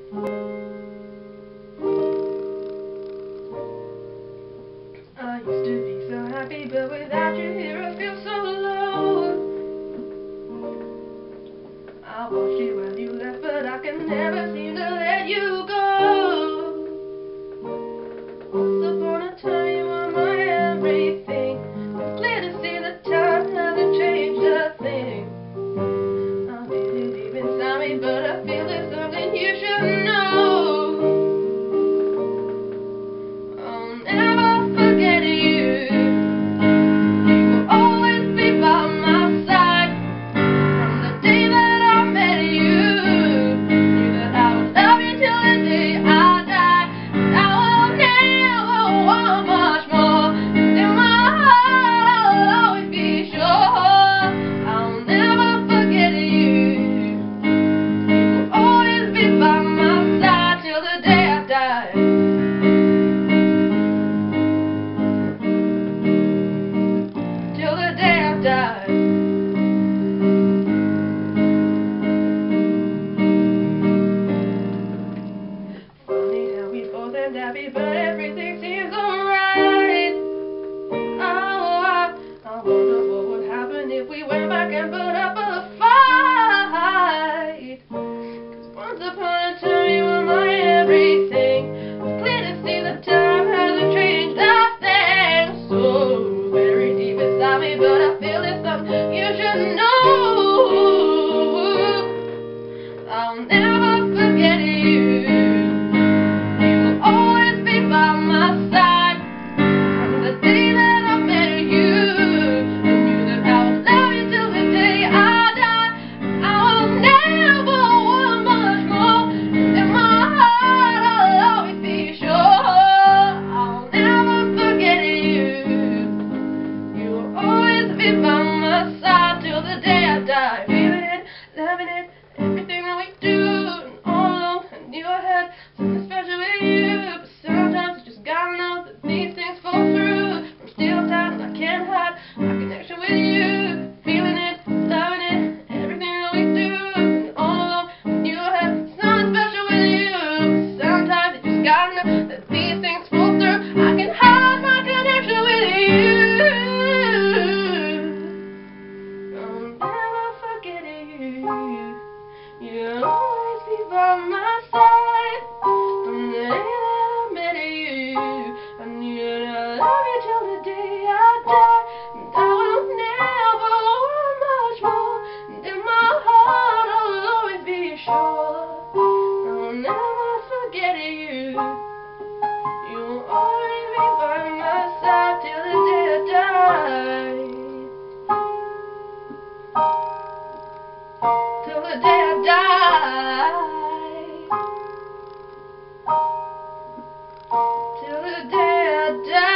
I used to be so happy, but without you here I feel so low. I watched you as you left, but I can never seem to let you go. Once upon a time you were my everything. It's clear to see that time hasn't changed a thing. I feel it deep inside me, but I feel there's something you should know. I'll never forget you. You will always be by my side. From the day that I met you, knew that I would love you till the day I die. And I will never want much more. In my heart I'll always be sure. I'll never forget you. You will always be by my side till the day I die. Till the day I die. Funny how we both end happy, but everything seems alright. Oh, I wonder what would happen if we went back and put up a fight. 'Cause once upon a time you were my everything. It's clear to see that time hasn't changed a thing. So very deep inside me, but I feel it's something you should know. I'll never forget you. You will always be by my side. From the day that I met you, I knew that I would love you till the day I die. I will never want much more. In my heart I'll always be sure. I'll never forget you. You will always be by my side till the day I die. Feeling it, loving it, everything that we do. And all along I knew I had something special with you. But sometimes you just gotta know that these things fall through. From still times I can't hide my connection with you. Feeling it, loving it, everything that we do. And all along I knew I had something special with you. But sometimes you just gotta know that these things fall through. I can hide my connection with you. I'll never forget you. You'll always be by my side. From the day that I met you, I knew that I'd love you till the day I die. And I will never want much more. And in my heart I'll always be sure. I'll never forget you. You'll always be by my side till the day I die. Till the day I die. Till the day I die.